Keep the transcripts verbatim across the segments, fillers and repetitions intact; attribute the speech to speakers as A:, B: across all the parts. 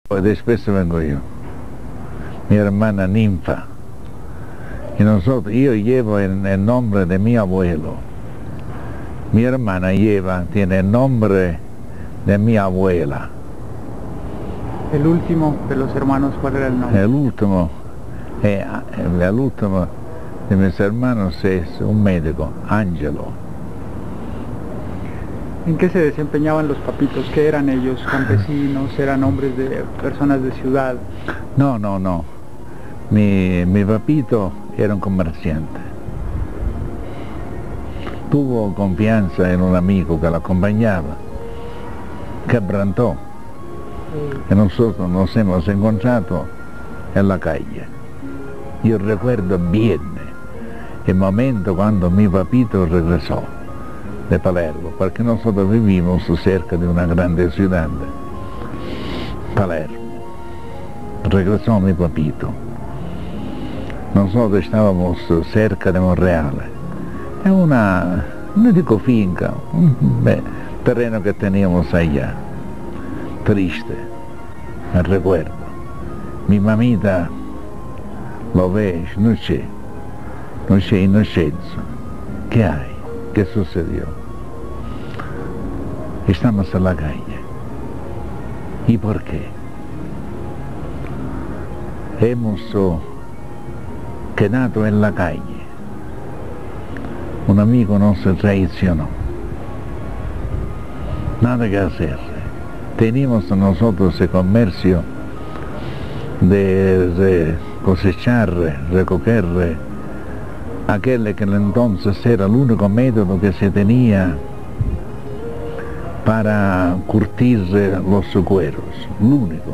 A: Después vengo yo, mi hermana Ninfa, y nosotros, yo llevo el, el nombre de mi abuelo, mi hermana lleva, tiene el nombre de mi abuela.
B: El último de los hermanos, ¿cuál era el nombre?
A: El último, eh, el último de mis hermanos es un médico, Angelo.
B: ¿En qué se desempeñaban los papitos? ¿Qué eran ellos? ¿Campesinos? ¿Eran hombres de personas de ciudad?
A: No, no, no. Mi, mi papito era un comerciante. Tuvo confianza en un amigo que lo acompañaba, quebrantó. Y nosotros nos hemos encontrado en la calle. Yo recuerdo bien el momento cuando mi papito regresó de Palermo, porque nosotros vivimos cerca de una grande ciudad, Palermo. Regresó mi papito. Nosotros estábamos cerca de Monreale. Es una, no digo finca, un beh, terreno que teníamos allá. Triste, me recuerdo. Mi mamita lo ve, no sé, no sé, inocenza. ¿Qué hay? ¿Qué sucedió? Estamos en la calle. ¿Y por qué? Hemos oh, quedado en la calle. Un amigo nos traicionó. Nada que hacer. Teníamos nosotros el comercio de, de cosechar, recoger aquel que entonces era el único método que se tenía para curtir los cueros, el único.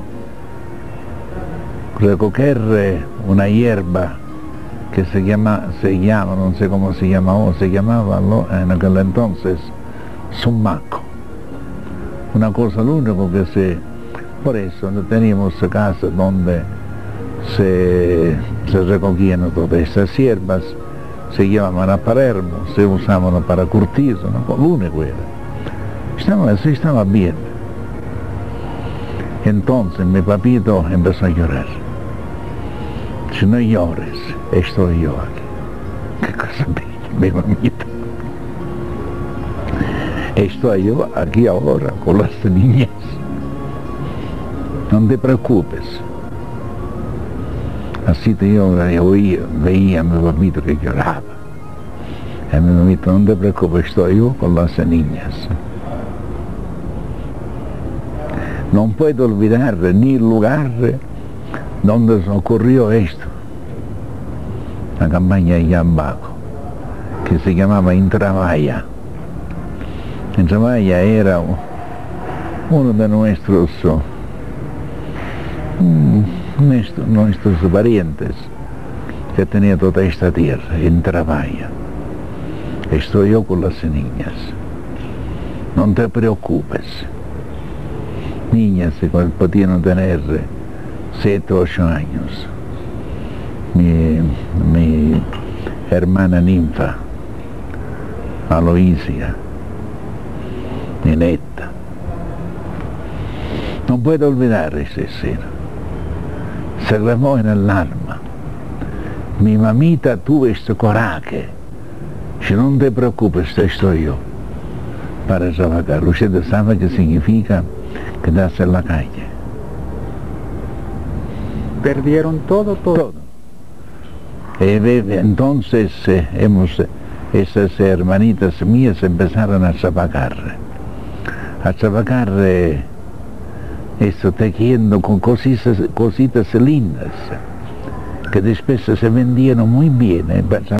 A: Recoger una hierba que se llama, se llama, no sé cómo se llama hoy, se llamaba en aquel entonces sumaco. Una cosa, lo único que se, por eso no teníamos casas donde se, se recogían todas estas hierbas, se llevaban a Palermo, se usaban para curtir, ¿no? Lo único era. Estaba, sí, estaba bien. Entonces mi papito empezó a llorar. Si no llores, estoy yo aquí. Qué cosa bella, mi mamita. Estoy yo aquí ahora con las niñas. No te preocupes. Así que yo, yo veía, veía a mi papito que lloraba. Y a mi mamita, no te preocupes, estoy yo con las niñas. No puedo olvidar ni el lugar donde ocurrió esto. La campaña allá abajo, que se llamaba Intravalla. Intravalla era uno de nuestros, nuestros, nuestros parientes que tenía toda esta tierra, Intravalla. Estoy yo con las niñas. No te preocupes. Niñas que podían tener siete, ocho años. Mi, mi hermana Ninfa, Aloisia, Ninetta. No puedo olvidar esa escena. Se grabó en el alma. Mi mamita tuvo este coraje. Si no te preocupes, estoy yo para trabajar. Usted sabe qué significa quedarse en la calle.
B: Perdieron todo, todo.
A: Todo. Entonces eh, hemos, esas hermanitas mías empezaron a trabajar, a trabajar eh, esto, tejiendo con cositas, cositas lindas, que después se vendieron muy bien. Eh,